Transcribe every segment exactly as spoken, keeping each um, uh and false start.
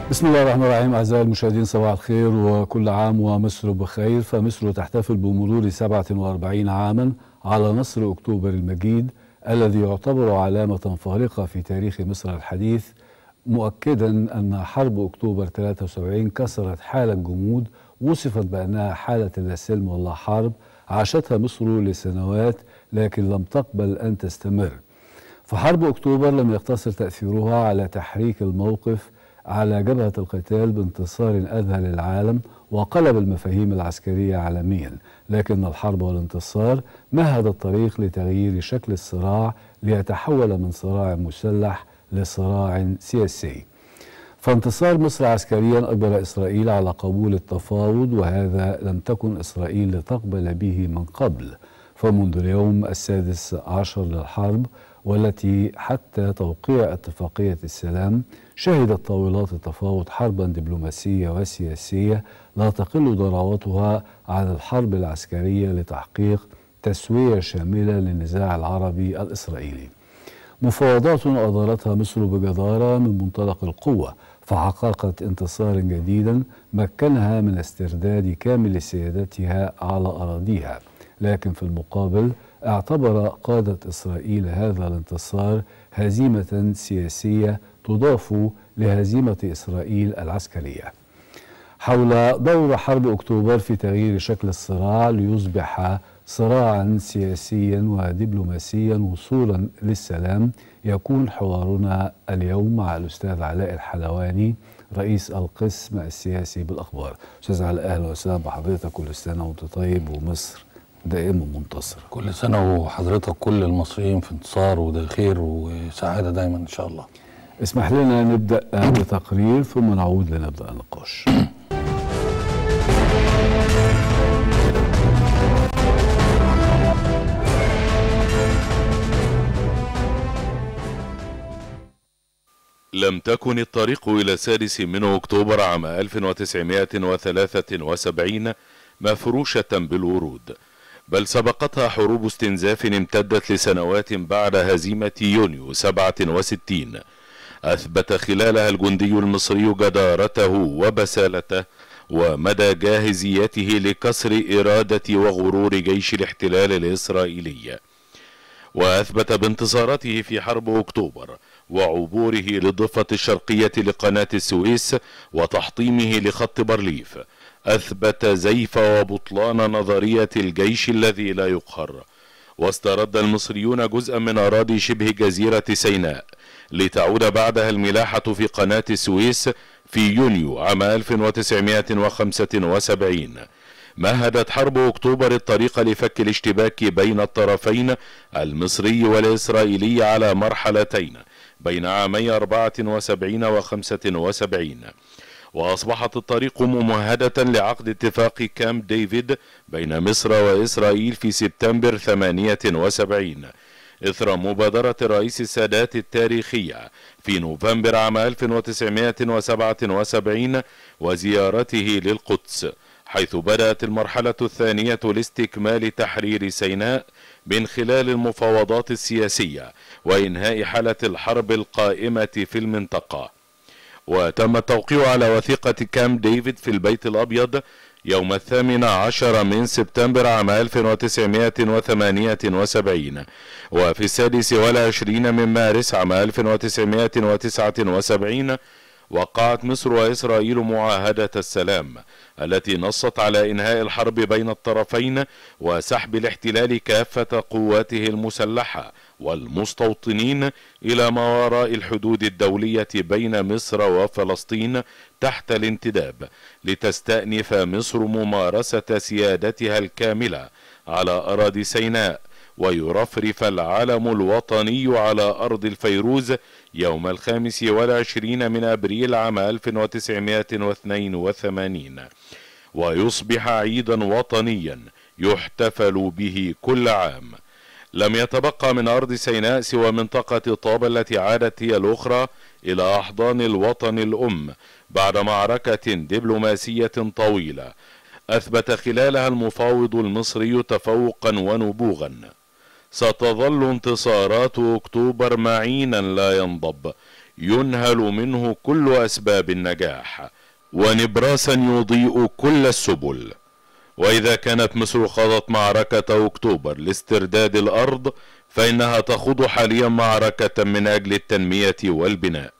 بسم الله الرحمن الرحيم. أعزائي المشاهدين، صباح الخير وكل عام ومصر بخير. فمصر تحتفل بمرور سبعة وأربعين عاما على نصر أكتوبر المجيد الذي يعتبر علامة فارقة في تاريخ مصر الحديث، مؤكدا أن حرب أكتوبر ثلاثة وسبعين كسرت حالة جمود وصفت بأنها حالة لا سلم ولا حرب عاشتها مصر لسنوات لكن لم تقبل أن تستمر. فحرب أكتوبر لم يقتصر تأثيرها على تحريك الموقف على جبهة القتال بانتصار أذهل العالم وقلب المفاهيم العسكرية عالميا، لكن الحرب والانتصار مهد الطريق لتغيير شكل الصراع ليتحول من صراع مسلح لصراع سياسي. فانتصار مصر عسكريا أجبر إسرائيل على قبول التفاوض، وهذا لم تكن إسرائيل لتقبل به من قبل. فمنذ اليوم السادس عشر للحرب، والتي حتى توقيع اتفاقية السلام شهدت طاولات التفاوض حربا دبلوماسية وسياسية لا تقل ضراوتها عن الحرب العسكرية لتحقيق تسوية شاملة للنزاع العربي الإسرائيلي. مفاوضات أدارتها مصر بجدارة من منطلق القوة، فحققت انتصارا جديدا مكنها من استرداد كامل سيادتها على أراضيها، لكن في المقابل اعتبر قادة إسرائيل هذا الانتصار هزيمة سياسية تضاف لهزيمة إسرائيل العسكرية. حول دور حرب أكتوبر في تغيير شكل الصراع ليصبح صراعا سياسيا ودبلوماسيا وصولا للسلام، يكون حوارنا اليوم مع الأستاذ علاء الحلواني رئيس القسم السياسي بالأخبار. أستاذ علاء، أهلا وسهلا بحضرتك، كل سنة وأنت طيب ومصر دائما منتصر. كل سنة وحضرتك كل المصريين في انتصار وده خير وسعادة دايما إن شاء الله. اسمح لنا نبدأ بتقرير ثم نعود لنبدأ النقاش. لم تكن الطريق إلى السادس من أكتوبر عام ألف وتسعمائة وثلاثة وسبعين مفروشة بالورود، بل سبقتها حروب استنزاف امتدت لسنوات بعد هزيمة يونيو سبعة وستين أثبت خلالها الجندي المصري جدارته وبسالته ومدى جاهزيته لكسر إرادة وغرور جيش الاحتلال الإسرائيلي، وأثبت بانتصاراته في حرب أكتوبر وعبوره للضفة الشرقية لقناة السويس وتحطيمه لخط بارليف، أثبت زيف وبطلان نظرية الجيش الذي لا يقهر. واسترد المصريون جزءا من أراضي شبه جزيرة سيناء لتعود بعدها الملاحة في قناة السويس في يونيو عام ألف وتسعمائة وخمسة وسبعين. مهدت حرب أكتوبر الطريق لفك الاشتباك بين الطرفين المصري والإسرائيلي على مرحلتين بين عامي أربعة وسبعين وخمسة وسبعين، وأصبحت الطريق ممهدة لعقد اتفاق كامب ديفيد بين مصر وإسرائيل في سبتمبر ثمانية وسبعين إثر مبادرة الرئيس السادات التاريخية في نوفمبر عام ألف وتسعمائة وسبعة وسبعين وزيارته للقدس، حيث بدأت المرحلة الثانية لاستكمال تحرير سيناء من خلال المفاوضات السياسية وإنهاء حالة الحرب القائمة في المنطقة. وتم التوقيع على وثيقة كامب ديفيد في البيت الأبيض يوم الثامن عشر من سبتمبر عام ألف وتسعمائة وثمانية وسبعين، وفي السادس والعشرين من مارس عام ألف وتسعمائة وتسعة وسبعين وقعت مصر وإسرائيل معاهدة السلام التي نصت على إنهاء الحرب بين الطرفين وسحب الاحتلال كافة قواته المسلحة والمستوطنين إلى ما وراء الحدود الدولية بين مصر وفلسطين تحت الانتداب، لتستأنف مصر ممارسة سيادتها الكاملة على أراضي سيناء ويرفرف العلم الوطني على أرض الفيروز يوم الخامس والعشرين من أبريل عام ألف وتسعمائة واثنين وثمانين، ويصبح عيدا وطنيا يحتفل به كل عام. لم يتبقى من أرض سيناء سوى منطقة طابة التي عادت هي الأخرى إلى أحضان الوطن الأم بعد معركة دبلوماسية طويلة أثبت خلالها المفاوض المصري تفوقا ونبوغا. ستظل انتصارات أكتوبر معينا لا ينضب ينهل منه كل أسباب النجاح ونبراسا يضيء كل السبل. وإذا كانت مصر خاضت معركة أكتوبر لاسترداد الأرض، فإنها تخوض حاليا معركة من أجل التنمية والبناء.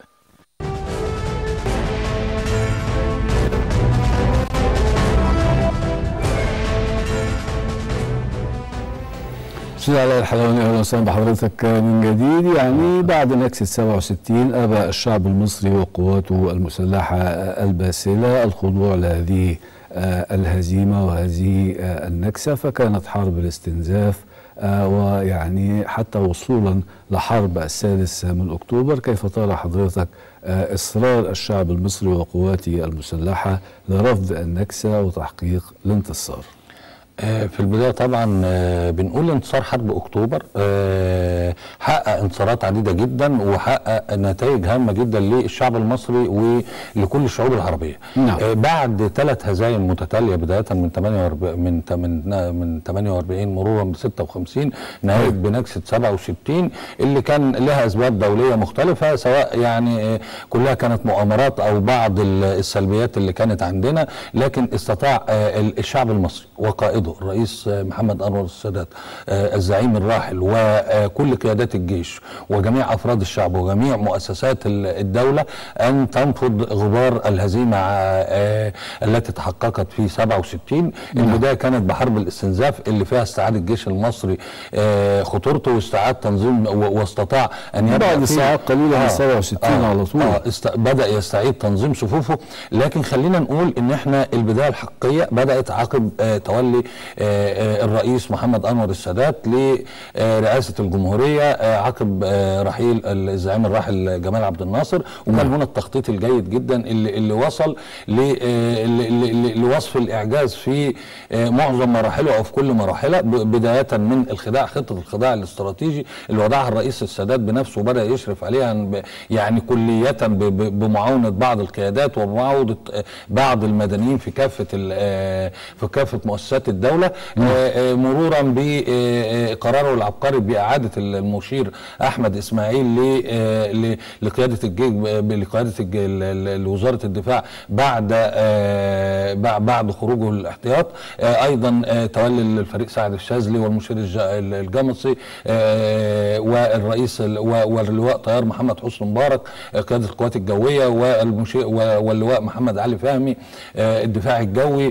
سيد علاء الحلواني، اهلا وسهلا بحضرتك من جديد. يعني بعد نكسة سبعة وستين ابى الشعب المصري وقواته المسلحه الباسله الخضوع لهذه الهزيمه وهذه النكسه، فكانت حرب الاستنزاف ويعني حتى وصولا لحرب السادس من اكتوبر. كيف ترى حضرتك اصرار الشعب المصري وقواته المسلحه لرفض النكسه وتحقيق الانتصار؟ في البداية طبعا بنقول انتصار حرب اكتوبر حقق انتصارات عديدة جدا وحقق نتائج هامة جدا للشعب المصري ولكل الشعوب العربية. نعم. بعد ثلاث هزايم متتالية بداية من من ثمانية وأربعين مرورا ب ستة وخمسين نهاية بنكسة سبعة وستين اللي كان لها اسباب دولية مختلفة، سواء يعني كلها كانت مؤامرات او بعض السلبيات اللي كانت عندنا، لكن استطاع الشعب المصري وقائده الرئيس محمد أنور السادات الزعيم الراحل وكل قيادات الجيش وجميع أفراد الشعب وجميع مؤسسات الدولة أن تنفض غبار الهزيمة التي تحققت في سبعة وستين. البداية كانت بحرب الاستنزاف اللي فيها استعاد الجيش المصري خطورته واستعاد تنظيم واستطاع أن يبقى بعد ساعات قليلة من سبعة وستين آه على طول آه بدأ يستعيد تنظيم صفوفه. لكن خلينا نقول إن احنا البداية الحقيقية بدأت عقب آه تولي آه الرئيس محمد أنور السادات لرئاسة الجمهورية آه عقب آه رحيل الزعيم الراحل جمال عبد الناصر. وكان هنا التخطيط الجيد جدا اللي, اللي وصل لوصف الإعجاز في آه معظم مراحله أو في كل مراحله، بداية من الخداع، خطة الخداع الاستراتيجي اللي وضعها الرئيس السادات بنفسه وبدأ يشرف عليها يعني كلية بمعاونة بعض القيادات ومعاونة بعض المدنيين في كافة في كافة مؤسسات الدولة، مرورا بقراره العبقري بإعادة المشير أحمد إسماعيل لقيادة الجيش لقيادة وزارة الدفاع بعد بعد خروجه الاحتياط. أيضا تولي الفريق سعد الشاذلي والمشير الجمصي والرئيس واللواء طيار محمد حسني مبارك قيادة القوات الجوية والمشير واللواء محمد علي فهمي الدفاع الجوي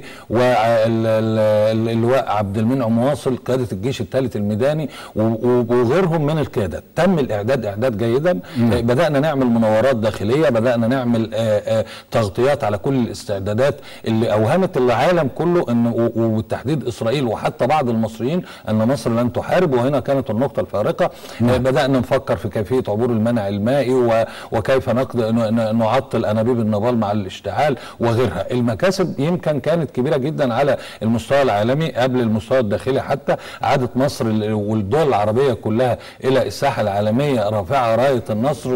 واللواء عبد المنعم واصل قيادة الجيش الثالث الميداني وغيرهم من القيادات. تم الإعداد إعداد جيدا. مم. بدأنا نعمل مناورات داخلية، بدأنا نعمل تغطيات على كل الاستعدادات اللي أوهمت العالم كله إن وبالتحديد إسرائيل وحتى بعض المصريين أن مصر لن تحارب. وهنا كانت النقطة الفارقة. مم. بدأنا نفكر في كيفية عبور المنع المائي وكيف نعطل أنابيب النابال مع الاشتعال وغيرها. المكاسب يمكن كانت كبيرة جدا على المستوى العالمي قبل المستوى الداخلي. حتى عادت مصر والدول العربية كلها إلى الساحة العالمية رافعة راية النصر،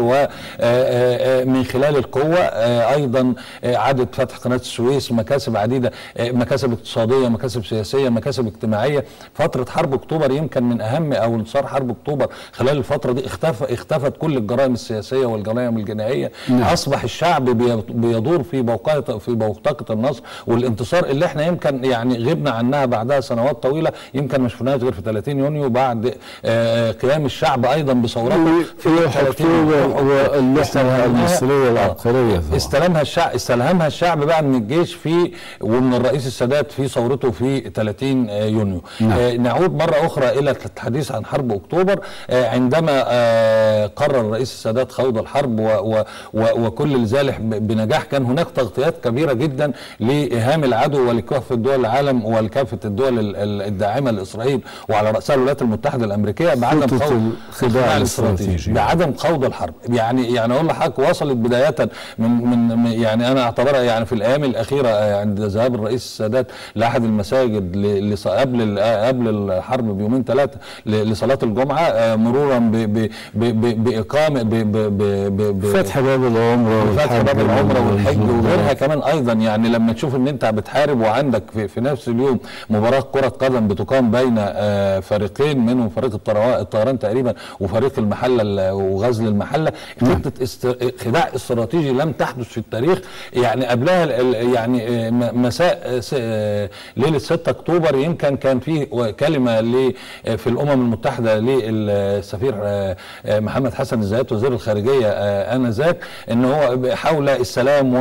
ومن خلال القوة أيضا عادت فتح قناة السويس، مكاسب عديدة، مكاسب اقتصادية، مكاسب سياسية، مكاسب اجتماعية. فترة حرب أكتوبر يمكن من أهم أو انتصار حرب أكتوبر خلال الفترة دي اختفى اختفت كل الجرائم السياسية والجرائم الجنائية. نعم. أصبح الشعب بيدور في بوقاية في بوتقة النصر والانتصار اللي احنا يمكن يعني غبنا عنها بعدها سنوات طويلة، يمكن ما شفناهاش غير في ثلاثين يونيو بعد آه قيام الشعب أيضا بثورته في ثلاثين واللحمة المصرية العبقرية. استلمها الشعب استلهمها الشعب بقى من الجيش في ومن الرئيس السادات في ثورته في ثلاثين يونيو. نعم. آه نعود مرة أخرى إلى الحديث عن حرب أكتوبر. آه عندما آه قرر الرئيس السادات خوض الحرب و و و وكل ذلك بنجاح، كان هناك تغطيات كبيرة جدا لإيهام العدو ولكافة دول العالم ولكافة الدول الداعمة لإسرائيل وعلى رأسها الولايات المتحدة الأمريكية بعدم خوض الخداع الاستراتيجي، بعدم خوض الحرب. يعني يعني أقول لحضرتك وصلت بداية من من يعني أنا أعتبرها يعني في الأيام الأخيرة عند ذهاب الرئيس السادات لأحد المساجد قبل قبل الحرب بيومين ثلاثة لصلاة الجمعة، مرورا بإقامة فتح باب العمرة فتح باب العمرة والحج وغيرها كمان أيضا. يعني لما تشوف إن أنت بتحارب وعندك في, في نفس اليوم مباراه كره قدم بتقام بين فريقين منهم فريق الطيران تقريبا وفريق المحله وغزل المحله، خطه خداع استراتيجي لم تحدث في التاريخ. يعني قبلها يعني مساء ليله ستة اكتوبر يمكن كان في كلمه في الامم المتحده للسفير محمد حسن الزيات وزير الخارجيه انذاك ان هو حول السلام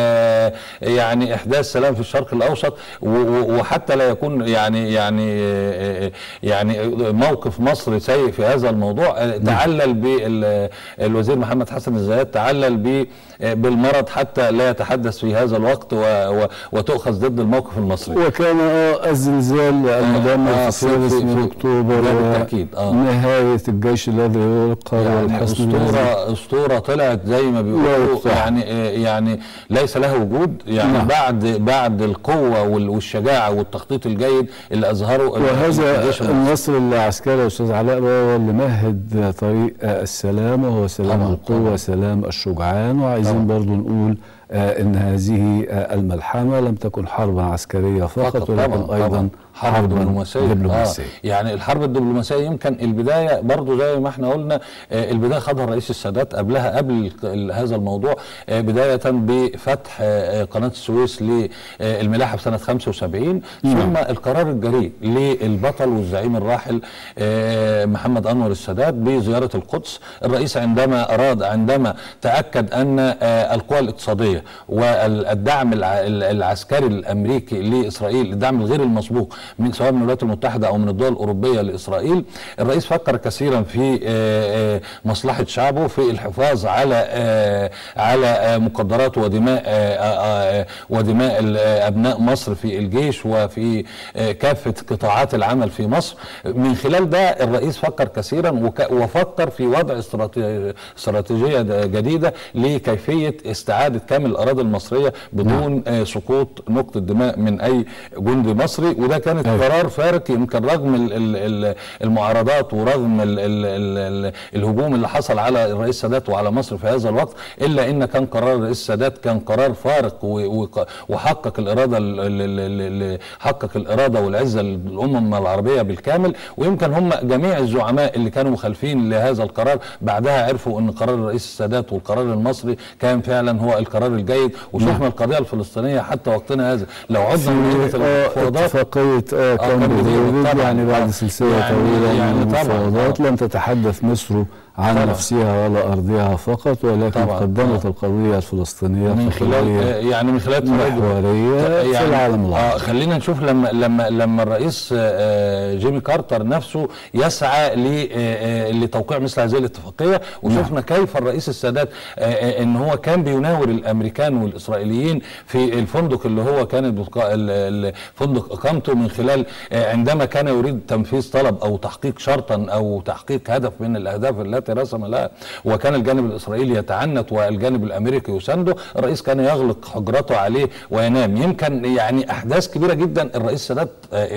ويعني احداث سلام في الشرق الاوسط، وحتى لا يكون يعني يعني يعني موقف مصر سيء في هذا الموضوع. تعلل بالوزير محمد حسن الزيات تعلل بالمرض حتى لا يتحدث في هذا الوقت وتؤخذ ضد الموقف المصري. وكان الزلزال المدمر في السادس من اكتوبر بالتاكيد اه نهايه الجيش الذي يلقى يعني اسطوره اسطوره طلعت زي ما بيقولوا يعني يعني ليس له وجود يعني نعم. بعد بعد القوه والشجاعه والتخطيط الجيد اللي اظهره وهذا النصر العسكري استاذ علاء هو اللي مهد طريق السلام، وهو سلام القوه وسلام الشجعان. وعايزين برضو نقول آه ان هذه آه الملحمه لم تكن حربا عسكريه فقط ولكن طبعًا ايضا طبعًا حرب دبلوماسيه. دبلوماسيه آه يعني الحرب الدبلوماسيه يمكن البدايه برضو زي ما احنا قلنا آه البدايه خدها الرئيس السادات قبلها قبل هذا الموضوع آه بدايه بفتح آه قناه السويس للملاحه في سنه خمسة وسبعين ثم القرار الجريء للبطل والزعيم الراحل آه محمد انور السادات بزياره القدس. الرئيس عندما اراد عندما تاكد ان آه القوى الاقتصاديه والدعم العسكري الامريكي لاسرائيل، الدعم الغير المسبوق من سواء من الولايات المتحده او من الدول الاوروبيه لاسرائيل، الرئيس فكر كثيرا في مصلحه شعبه في الحفاظ على على مقدرات ودماء ودماء ابناء مصر في الجيش وفي كافه قطاعات العمل في مصر. من خلال ده الرئيس فكر كثيرا وفكر في وضع استراتيجيه جديده لكيفيه استعاده كامل الاراضي المصريه بدون نعم. سقوط نقطه دماء من اي جندي مصري. وده كانت أيه. قرار فارق يمكن رغم المعارضات ورغم ال ال ال الهجوم اللي حصل على الرئيس السادات وعلى مصر في هذا الوقت، الا ان كان قرار الرئيس السادات كان قرار فارق وحقق الاراده حقق الاراده والعزه للامم العربيه بالكامل. ويمكن هم جميع الزعماء اللي كانوا مخالفين لهذا القرار بعدها عرفوا ان قرار الرئيس السادات والقرار المصري كان فعلا هو القرار الجيد. وشفنا القضيه الفلسطينيه حتى وقتنا هذا لو عدنا من المفاوضات اتفاقيه اه كان يعني بعد سلسله يعني طويله يعني من المفاوضات لم تتحدث مصر عن طبعا. نفسها ولا ارضها فقط، ولكن طبعا. قدمت طبعا. القضيه الفلسطينيه من خلال يعني من خلال محوريه يعني في العالم العربي. آه خلينا نشوف لما لما لما الرئيس آه جيمي كارتر نفسه يسعى لتوقيع مثل هذه الاتفاقيه، وشفنا نعم. كيف الرئيس السادات آه ان هو كان بيناور الامريكان والاسرائيليين في الفندق اللي هو كان فندق اقامته، من خلال آه عندما كان يريد تنفيذ طلب او تحقيق شرطا او تحقيق هدف من الاهداف التي رسم لها، وكان الجانب الاسرائيلي يتعنت والجانب الامريكي يسانده، الرئيس كان يغلق حجرته عليه وينام. يمكن يعني احداث كبيره جدا الرئيس السادات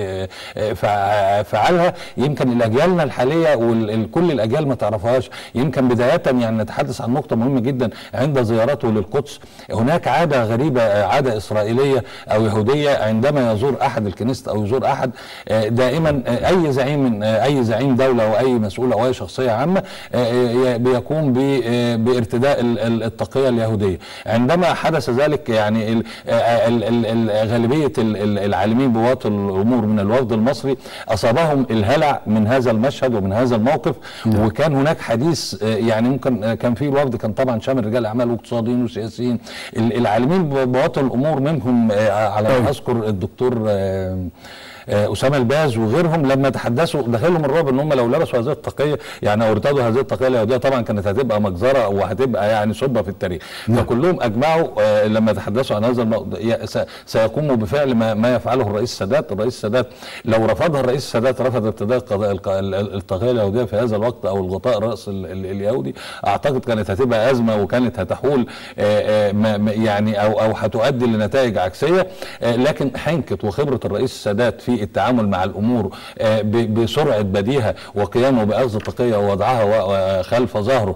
فعلها، يمكن الاجيالنا الحاليه وكل الاجيال ما تعرفهاش. يمكن بدايه يعني نتحدث عن نقطه مهمه جدا عند زيارته للقدس. هناك عاده غريبه، عاده اسرائيليه او يهوديه، عندما يزور احد الكنيسه او يزور احد، دائما اي زعيم من اي زعيم دوله او اي مسؤول او اي شخصيه عامه بيقوم بارتداء التقية اليهودية. عندما حدث ذلك يعني غالبية العالمين بولاة الأمور من الوفد المصري أصابهم الهلع من هذا المشهد ومن هذا الموقف. م. وكان هناك حديث يعني ممكن كان في الوفد كان طبعا شامل رجال أعمال واقتصاديين وسياسيين. العالمين بولاة الأمور منهم على ما أذكر الدكتور أسامة الباز وغيرهم، لما تحدثوا دخلهم الرعب ان هم لو لبسوا هذه التقيه يعني او ارتدوا هذه التقيه اليهوديه طبعا كانت هتبقى مجزره وهتبقى يعني صدمه في التاريخ. فكلهم اجمعوا آه لما تحدثوا عن هذا الموضوع سيقوموا بفعل ما, ما يفعله الرئيس السادات. الرئيس السادات لو رفضها الرئيس السادات رفض ارتداء التقيه اليهوديه في هذا الوقت او الغطاء الراس اليهودي، اعتقد كانت هتبقى ازمه وكانت هتحول آه آه يعني او او هتؤدي لنتائج عكسيه. آه لكن حنكه وخبره الرئيس السادات في في التعامل مع الامور بسرعه بديهه وقيامه باخذ التقيه ووضعها خلف ظهره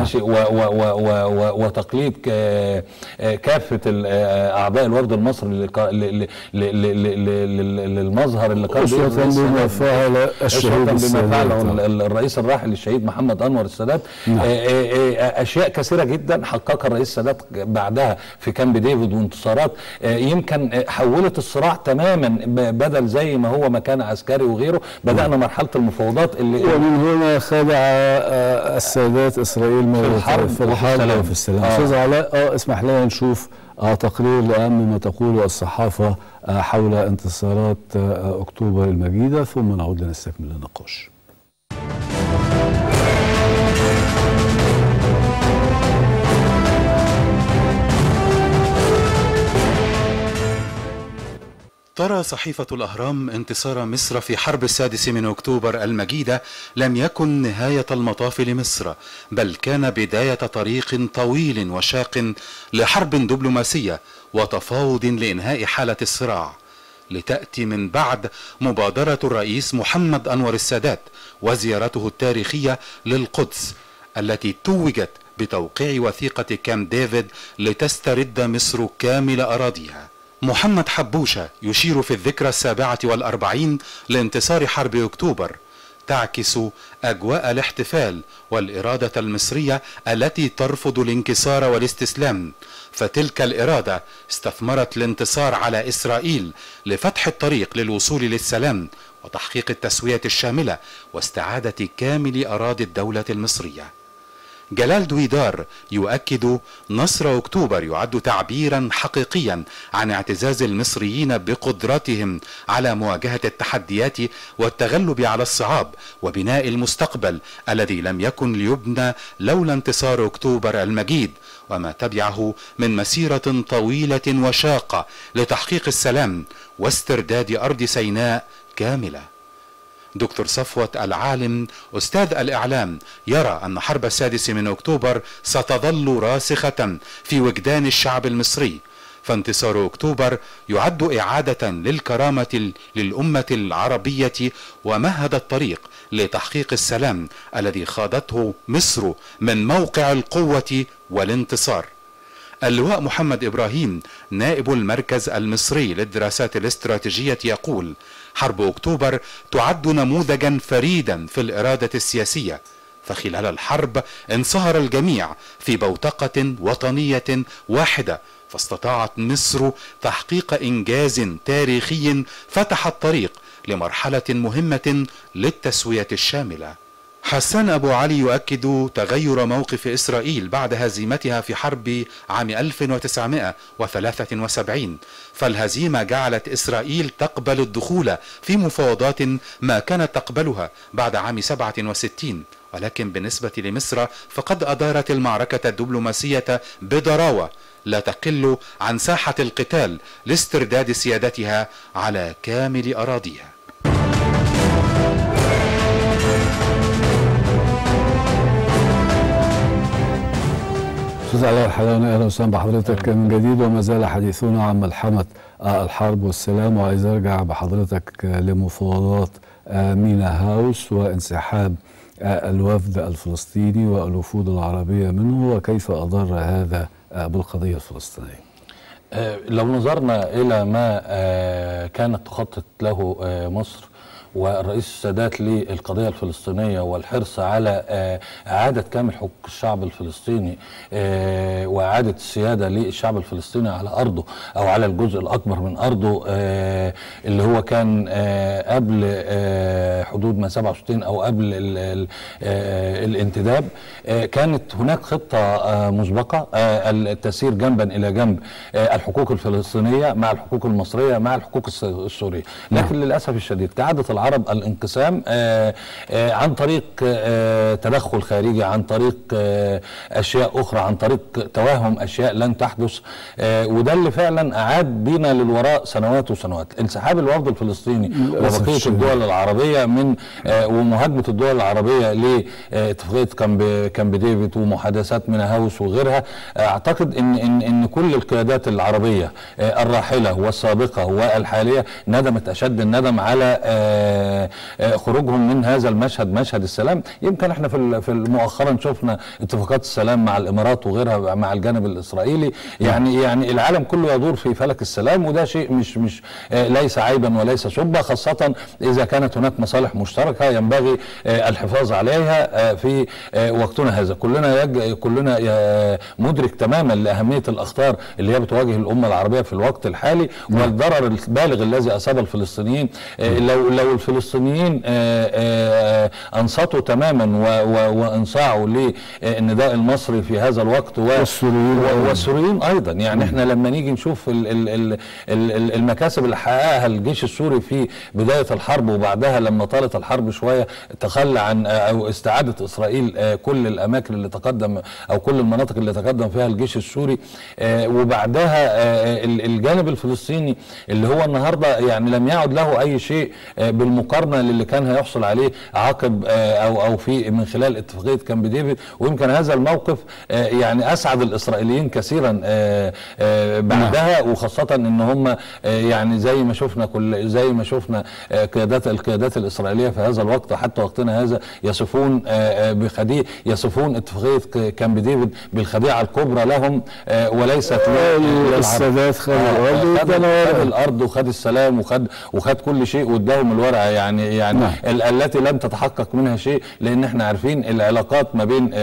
وتقليد كافه اعضاء الورد المصري للمظهر اللي كان بما فعل الشهيد بما فعله الرئيس الراحل الشهيد محمد انور السادات. نعم. اشياء كثيره جدا حققها الرئيس السادات بعدها في كامب ديفيد وانتصارات يمكن حولت الصراع تماما، بدل زي ما هو مكان عسكري وغيره بدانا مرحله المفاوضات اللي ومن هنا خدع السادات اسرائيل في الحرب في الحرب وفي السلام. استاذ علاء اه اسمح لنا نشوف آه تقرير لأهم ما تقوله الصحافة آه حول انتصارات آه أكتوبر المجيدة، ثم نعود لنستكمل النقاش. ترى صحيفة الأهرام انتصار مصر في حرب السادس من أكتوبر المجيدة لم يكن نهاية المطاف لمصر، بل كان بداية طريق طويل وشاق لحرب دبلوماسية وتفاوض لإنهاء حالة الصراع، لتأتي من بعد مبادرة الرئيس محمد أنور السادات وزيارته التاريخية للقدس التي توجت بتوقيع وثيقة كامب ديفيد لتسترد مصر كامل أراضيها. محمد حبوشة يشير في الذكرى السابعة والأربعين لانتصار حرب أكتوبر تعكس أجواء الاحتفال والإرادة المصرية التي ترفض الانكسار والاستسلام، فتلك الإرادة استثمرت الانتصار على إسرائيل لفتح الطريق للوصول للسلام وتحقيق التسوية الشاملة واستعادة كامل أراضي الدولة المصرية. جلال دويدار يؤكد نصر أكتوبر يعد تعبيرا حقيقيا عن اعتزاز المصريين بقدرتهم على مواجهة التحديات والتغلب على الصعاب وبناء المستقبل الذي لم يكن ليبنى لولا انتصار أكتوبر المجيد وما تبعه من مسيرة طويلة وشاقة لتحقيق السلام واسترداد أرض سيناء كاملة. دكتور صفوت العالم أستاذ الإعلام يرى أن حرب السادس من أكتوبر ستظل راسخة في وجدان الشعب المصري، فانتصار أكتوبر يعد إعادة للكرامة للأمة العربية ومهد الطريق لتحقيق السلام الذي خاضته مصر من موقع القوة والانتصار. اللواء محمد إبراهيم نائب المركز المصري للدراسات الاستراتيجية يقول: حرب أكتوبر تعد نموذجا فريدا في الإرادة السياسية، فخلال الحرب انصهر الجميع في بوتقة وطنية واحدة، فاستطاعت مصر تحقيق إنجاز تاريخي فتح الطريق لمرحلة مهمة للتسوية الشاملة. حسان أبو علي يؤكد تغير موقف إسرائيل بعد هزيمتها في حرب عام ألف وتسعمائة وثلاثة وسبعين، فالهزيمة جعلت إسرائيل تقبل الدخول في مفاوضات ما كانت تقبلها بعد عام سبعة وستين، ولكن بالنسبة لمصر فقد أدارت المعركة الدبلوماسية بضراوة لا تقل عن ساحة القتال لاسترداد سيادتها على كامل أراضيها. أستاذ علاء الحلواني، أهلا وسهلا بحضرتك من جديد، وما زال حديثنا عن ملحمة الحرب والسلام، وعايز أرجع بحضرتك لمفاوضات مينا هاوس وانسحاب الوفد الفلسطيني والوفود العربية منه، وكيف أضر هذا بالقضية الفلسطينية؟ لو نظرنا إلى ما كانت تخطط له مصر والرئيس السادات للقضية الفلسطينية والحرص على إعادة كامل حقوق الشعب الفلسطيني وإعادة السيادة للشعب الفلسطيني على أرضه أو على الجزء الأكبر من أرضه اللي هو كان قبل حدود ما سبعة وستين أو قبل الانتداب، كانت هناك خطة مسبقة التسير جنبا إلى جنب الحقوق الفلسطينية مع الحقوق المصرية مع الحقوق السورية، لكن للأسف الشديد كعادة العرب الانقسام آآ آآ عن طريق تدخل خارجي، عن طريق اشياء اخرى، عن طريق توهم اشياء لن تحدث، وده اللي فعلا اعاد بينا للوراء سنوات وسنوات. انسحاب الوفد الفلسطيني وبقيه الدول العربيه من ومهاجمه الدول العربيه لاتفاقيه كامب كامب ديفيد ومحادثات مينا هاوس وغيرها، اعتقد ان ان ان كل القيادات العربيه الراحله والسابقه والحاليه ندمت اشد الندم على خروجهم من هذا المشهد، مشهد السلام. يمكن احنا في في مؤخرا شفنا اتفاقات السلام مع الامارات وغيرها مع الجانب الاسرائيلي، يعني يعني العالم كله يدور في فلك السلام، وده شيء مش مش ليس عيبا وليس سبا، خاصه اذا كانت هناك مصالح مشتركه ينبغي الحفاظ عليها في وقتنا هذا. كلنا يج... كلنا مدرك تماما لاهميه الاخطار اللي هي بتواجه الامه العربيه في الوقت الحالي والضرر البالغ الذي اصاب الفلسطينيين. لو لو الفلسطينيين انصتوا تماما وانصاعوا للنداء المصري في هذا الوقت والسوريين ايضا، يعني احنا لما نيجي نشوف المكاسب اللي حققها الجيش السوري في بدايه الحرب وبعدها لما طالت الحرب شويه تخلى عن او استعادت اسرائيل كل الاماكن اللي تقدم او كل المناطق اللي تقدم فيها الجيش السوري، وبعدها الجانب الفلسطيني اللي هو النهارده يعني لم يعد له اي شيء بالمقارنه للي كان هيحصل عليه عقب او او في من خلال اتفاقيه كامب ديفيد. ويمكن هذا الموقف يعني اسعد الاسرائيليين كثيرا بعدها، وخاصه ان هم يعني زي ما شفنا كل زي ما شفنا قيادات القيادات الاسرائيليه في هذا الوقت حتى وقتنا هذا يصفون بخديعه يصفون اتفاقيه كامب ديفيد بالخديعه الكبرى لهم، وليست السادات خد الارض وخد السلام وخد وخد كل شيء واداهم الورقه، يعني يعني نعم. التي لم تتحقق منها شيء، لان احنا عارفين العلاقات ما بين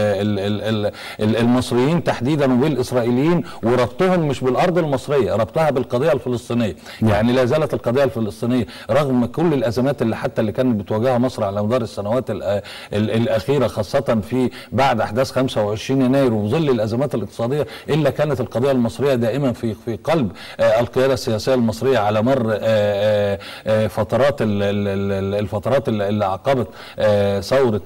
المصريين تحديدا وبالاسرائيليين وربطهم مش بالارض المصريه، ربطها بالقضيه الفلسطينيه. نعم. يعني لا زالت القضيه الفلسطينيه رغم كل الازمات اللي حتى اللي كانت بتواجهها مصر على مدار السنوات الاخيره، خاصه في بعد احداث خمسة وعشرين يناير وظل الازمات الاقتصاديه، الا كانت القضيه المصريه دائما في في قلب القياده السياسيه المصريه على مر فترات الفترات اللي عقبت ثوره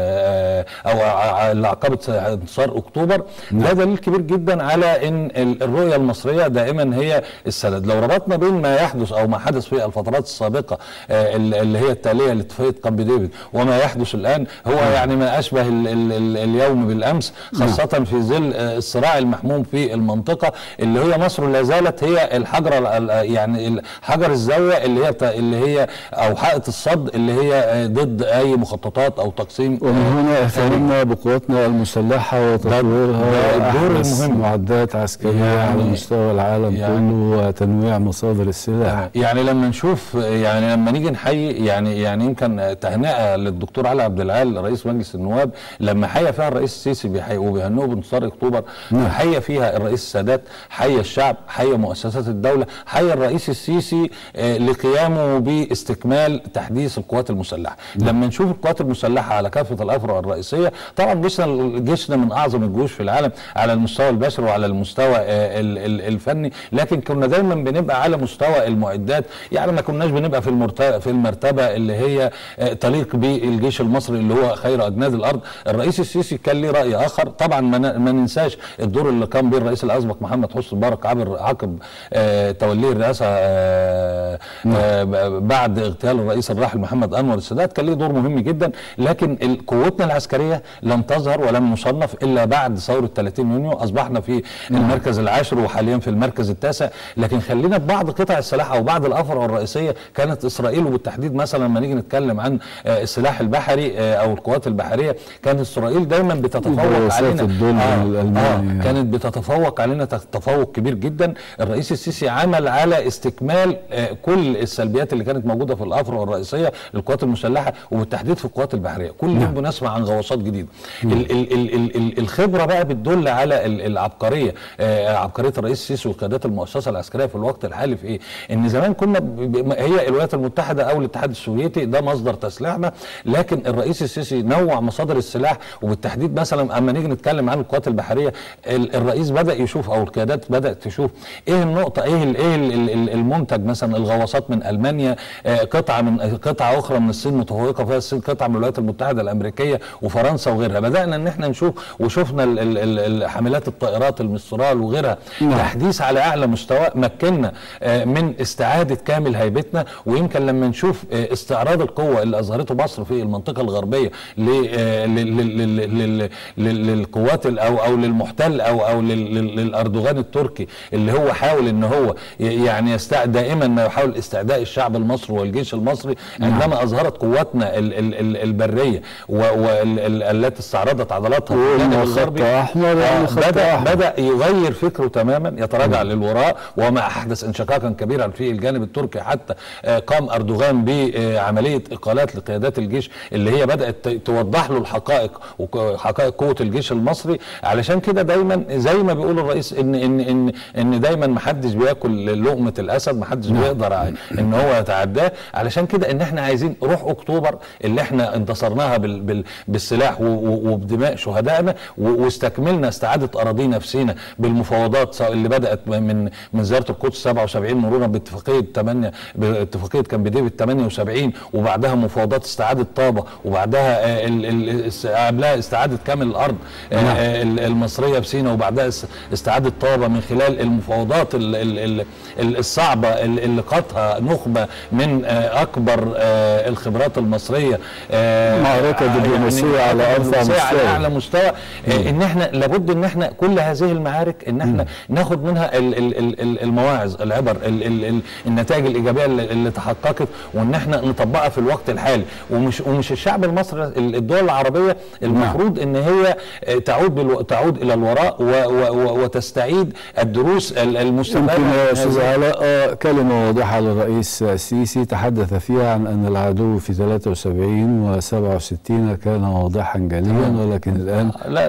او اللي عقبت انتصار اكتوبر. ده دليل كبير جدا على ان الرؤيه المصريه دائما هي السند. لو ربطنا بين ما يحدث او ما حدث في الفترات السابقه اللي هي التاليه لاتفاقيه كامب ديفيد وما يحدث الان، هو يعني ما اشبه ال ال ال اليوم بالامس، خاصه في ظل الصراع المحموم في المنطقه اللي هي مصر لا زالت هي الحجر يعني حجر الزاويه اللي هي اللي هي او حائط الصد اللي هي ضد اي مخططات او تقسيم. ومن هنا اهتممنا بقواتنا المسلحه وتطويرها الدور المهم، معدات عسكريه يعني على مستوى العالم يعني كله وتنويع مصادر السلاح. يعني لما نشوف يعني لما نيجي نحيي يعني يعني يمكن تهنئه للدكتور علي عبد العال رئيس مجلس النواب لما حيا فيها الرئيس السيسي بيحيي وبيهنئه بانتصار اكتوبر، حيا فيها الرئيس السادات، حيا الشعب، حيا مؤسسات الدوله، حيا الرئيس السيسي لقيامه باستكمال تحديث القوات المسلحه. لما نشوف القوات المسلحه على كافه الافرع الرئيسيه، طبعا جيشنا جيشنا من اعظم الجيوش في العالم على المستوى البشري وعلى المستوى الفني، لكن كنا دايما بنبقى على مستوى المعدات، يعني ما كناش بنبقى في المرتبه في المرتبه اللي هي تليق بالجيش المصري اللي هو خير اجناد الارض. الرئيس السيسي كان ليه راي اخر، طبعا ما ننساش الدور اللي قام به الرئيس الاسبق محمد حسني مبارك عبر عقب توليه الرئاسه بعد اغتيال الرئيس الراحل محمد انور السادات، كان ليه دور مهم جدا. لكن قوتنا العسكريه لم تظهر ولم نصنف الا بعد ثوره ثلاثين يونيو، اصبحنا في المركز العاشر وحاليا في المركز التاسع. لكن خلينا ببعض قطع السلاح او بعض الافرع الرئيسيه كانت اسرائيل، وبالتحديد مثلا لما نيجي نتكلم عن السلاح البحري او القوات البحريه، كانت اسرائيل دايما بتتفوق علينا. آه آه كانت بتتفوق علينا تفوق كبير جدا. الرئيس السيسي عمل على استكمال آه كل السلبيات اللي كانت موجوده في الافرع الرئيسيه للقوات المسلحه وبالتحديد في القوات البحريه. كل يوم بنسمع عن غواصات جديده. ال ال ال ال ال الخبره بقى بتدل على العبقريه، آه عبقريه الرئيس السيسي وقيادات المؤسسه العسكريه في الوقت الحالي في ايه؟ ان زمان كنا هي الولايات المتحده او الاتحاد السوفيتي ده مصدر تسليحنا، لكن الرئيس السيسي نوع مصادر السلاح، وبالتحديد مثلا اما نيجي نتكلم عن القوات البحريه الرئيس بدا يشوف او القيادات بدات تشوف ايه النقطه، ايه ايه المنتج مثلا الغواصات من المانيا، قطعه قطعه من قطعه اخرى من الصين متفوقه فيها الصين، قطعه من الولايات المتحده الامريكيه وفرنسا وغيرها. بدانا ان احنا نشوف وشفنا حاملات الطائرات المسترال وغيرها نعم. تحديث على اعلى مستوى مكننا من استعاده كامل هيبتنا. ويمكن لما نشوف استعراض القوه اللي اظهرته مصر في المنطقه الغربيه للقوات او او للمحتل او او للاردوغان التركي اللي هو حاول ان هو يعني يستعد دائما ما يحاول استعداء الشعب المصري والجيش المصري عندما نعم. اظهرت قواتنا ال ال ال البريه والتي استعرضت عضلاتها في الجانب الغربي احمر يعني بدا أحمر. بدا يغير فكره تماما، يتراجع نعم. للوراء، وما احدث انشقاقا كبيرا في الجانب التركي حتى قام اردوغان بعمليه اقالات لقيادات الجيش اللي هي بدات توضح له الحقائق وحقائق قوه الجيش المصري. علشان كده دايما زي ما بيقول الرئيس ان ان ان ان دايما ما حدش بياكل لقمه الاسد، ما حدش نعم. بيقدر ان هو يتعداه. علشان كده ان احنا عايزين روح اكتوبر اللي احنا انتصرناها بال بال بالسلاح وبدماء شهدائنا واستكملنا استعاده اراضينا في سيناء بالمفاوضات اللي بدات من من زياره القدس سبعة وسبعين مرورا باتفاقيه ثمانية باتفاقيه كامب ديفيد ثمانية وسبعين، وبعدها مفاوضات استعاده طابه، وبعدها قبلها استعاده كامل الارض نعم. المصريه في سيناء، وبعدها استعاده طابه من خلال المفاوضات الصعبه اللي قادها نخبه من اكبر الخبرات المصريه، معركه دبلوماسيه يعني على ارفع مستوى على اعلى مستوى. ان احنا لابد ان احنا كل هذه المعارك ان احنا ناخد منها المواعظ، العبر، النتائج الايجابيه اللي تحققت، وان احنا نطبقها في الوقت الحالي. ومش ومش الشعب المصري، الدول العربيه المفروض ان هي تعود تعود الى الوراء وتستعيد الدروس المستفاده. يمكن يا استاذ علاء كلمه واضحه للرئيس السيسي تحدث فيها عن ان العدو في ثلاثة وسبعين وسبعة وستين كان واضحا جليا، ولكن الان لا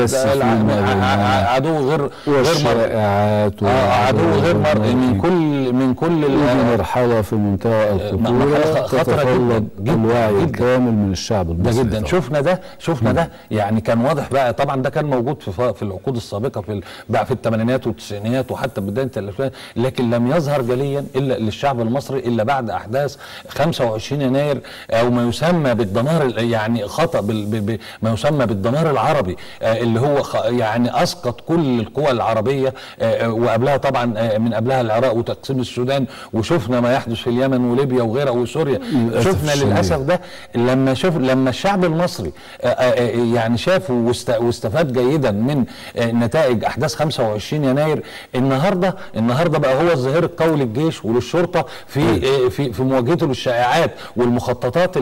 لا عدو غير والشائعات عدو غير مرئي من كل من كل مرحله في منتهى الخطوره تتطلب الوعي الكامل من الشعب المصري. ده جدا شفنا ده شفنا ده يعني كان واضح بقى. طبعا ده كان موجود في في العقود السابقه في بقى في الثمانينات والتسعينات وحتى بدايه الالفينات، لكن لم يظهر جليا الا للشعب المصري الا بعد احداث خمسة وعشرين يناير او ما يسمى بالدمار، يعني خطا ما يسمى بالدمار العربي اللي هو يعني اسقط كل القوى العربيه، وقبلها طبعا من قبلها العراق وتقسيم السودان، وشفنا ما يحدث في اليمن وليبيا وغيرها وسوريا. شفنا للاسف ده لما شوف لما الشعب المصري يعني شاف واستفاد جيدا من نتائج احداث خمسة وعشرين يناير. النهارده النهارده بقى هو الظهير القوي للجيش وللشرطه في في في مواجهته للشائعات والمخططات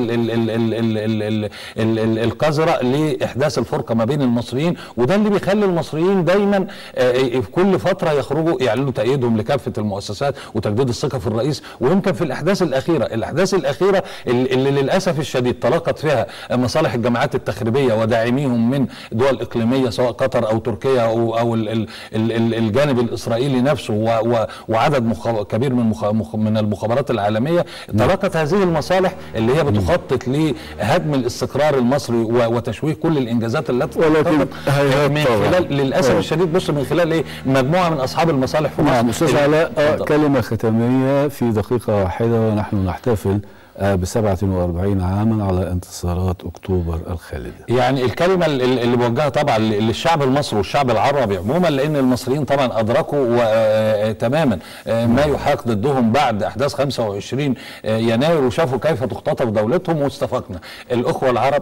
القذره لاحداث الفرقه ما بين المصريين. وده اللي بيخلي المصريين دايما في كل فتره يخرجوا يعلنوا تأييدهم لكافه المؤسسات وتجديد الثقه في الرئيس. ويمكن في الاحداث الاخيره الاحداث الاخيره اللي للاسف الشديد تلاقت فيها مصالح الجماعات التخريبيه وداعميهم من دول اقليميه سواء قطر او تركيا او او الجانب الاسرائيلي نفسه وعدد كبير من من المخابرات العالميه، تلاقت هذه المصالح اللي هي بتخطط لهدم الاستقرار المصري وتشويه كل الانجازات التي ولكن من خلال للاسف أوه. الشديد بص من خلال ايه مجموعه من اصحاب المصالح في مصر. نعم استاذ علاء كلمه ختاميه في دقيقه واحده ونحن نحتفل بسبعة وأربعين عاما على انتصارات أكتوبر الخالدة. يعني الكلمة اللي بوجهها طبعا للشعب المصري والشعب العربي عموما، لأن المصريين طبعا أدركوا تماما ما يحاق ضدهم بعد أحداث خمسة وعشرين يناير وشافوا كيف تختطف دولتهم. واستفقنا الأخوة العرب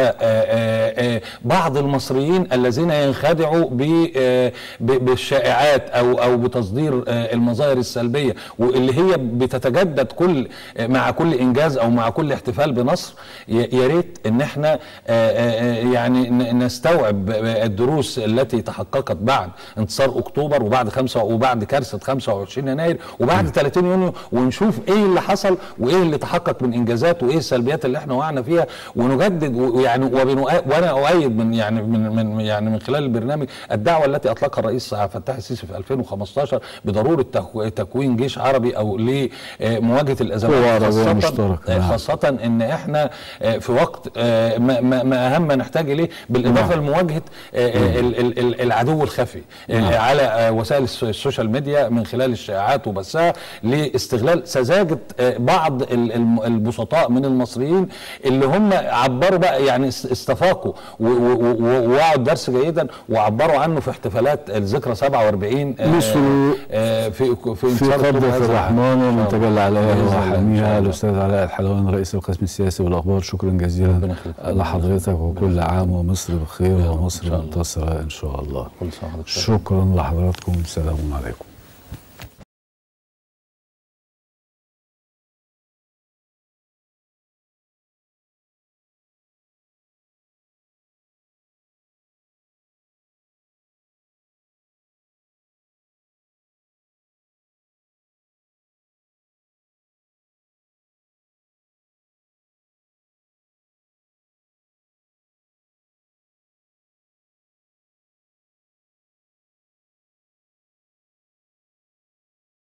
وبعض المصريين الذين ينخدعوا بالشائعات أو أو بتصدير المظاهر السلبية واللي هي بتتجدد كل مع كل إنجاز او مع كل احتفال بنصر. يا ريت ان احنا يعني نستوعب الدروس التي تحققت بعد انتصار اكتوبر وبعد خمسة وبعد كارثه خمسة وعشرين يناير وبعد ثلاثين يونيو، ونشوف ايه اللي حصل وايه اللي تحقق من انجازات وايه السلبيات اللي احنا وقعنا فيها، ونجدد يعني وانا اؤيد من يعني من من يعني من خلال البرنامج الدعوه التي اطلقها الرئيس عبد الفتاح السيسي في ألفين وخمستاشر بضروره تكوين جيش عربي او لمواجهه الازمات مبارك. نعم. خاصه ان احنا في وقت ما, ما, ما اهم ما نحتاج اليه، بالاضافه نعم. لمواجهه العدو الخفي نعم. على وسائل السوشيال ميديا من خلال الشائعات وبثها لاستغلال سذاجه بعض البسطاء من المصريين اللي هم عبروا بقى، يعني استفاقوا ووعوا الدرس جيدا وعبروا عنه في احتفالات الذكرى سبعة وأربعين مثل في في في قبضة الرحمن ومنتجل عليها وحاميها الاستاذ علاء الحلواني رئيس القسم السياسي والاخبار. شكرا جزيلا لحضرتك، وكل عام ومصر بخير ومصر منتصره ان شاء الله. شكرا لحضراتكم، السلام عليكم.